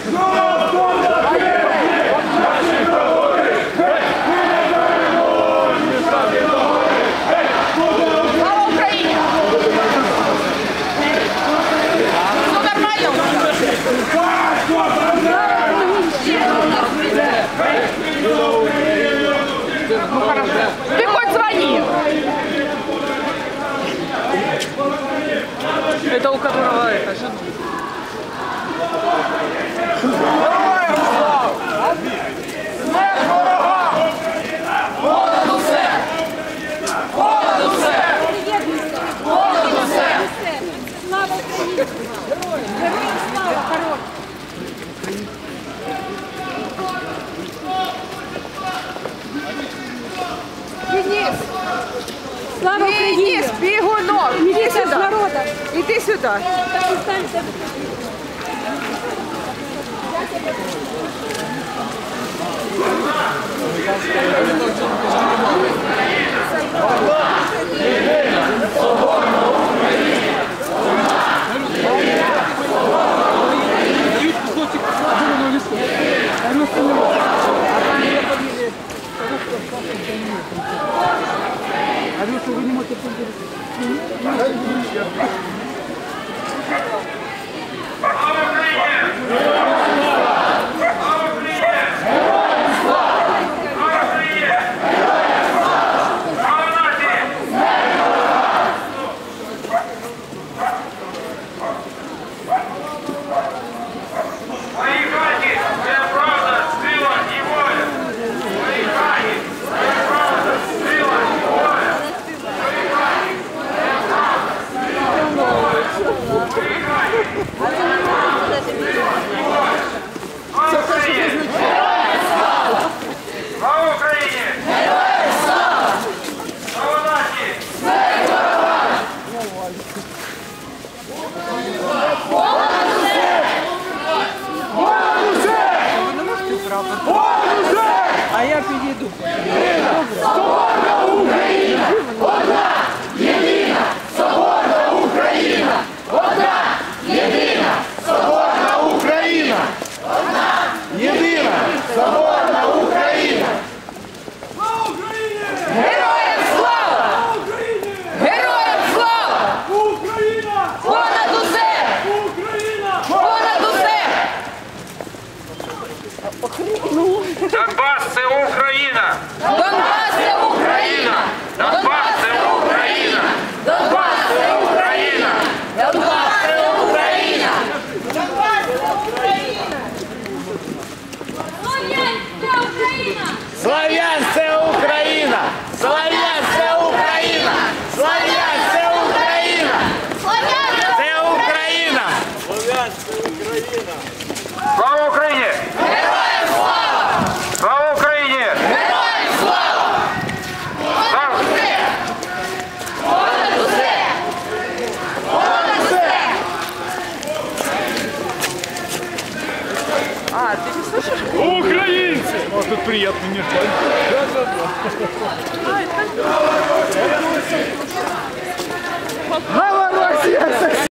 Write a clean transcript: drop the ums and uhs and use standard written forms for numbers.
Ты хоть звони. Это у которого это же. Слава Україні! Бігунок! Іди сюди! Іди сюди! Алёша, вы не можете А я підійду. Соборна Україна! Одна! Єдина! Соборна Україна! Одна! Єдина! Соборна Україна! Одна! Єдина! Соборна Україна! Слава Україні! Героям слава! Героям слава! Україна! Понад усе! Україна! Понад усе! Донбас – це Україна! Донбас – це Україна! Донбас – це Україна! Донбас – це Україна! Донбас – це Україна! Донбас – це Україна! Слов'ян – це Україна! Слов'ян – це Україна! Слов'ян – це Україна! Це Україна! Слава Україні! Героям слава! Слава Україні! Героям слава! Слава! Понад усе! Понад усе! А, ты не слышишь? Українці! О, тут приємно, не Новоросія!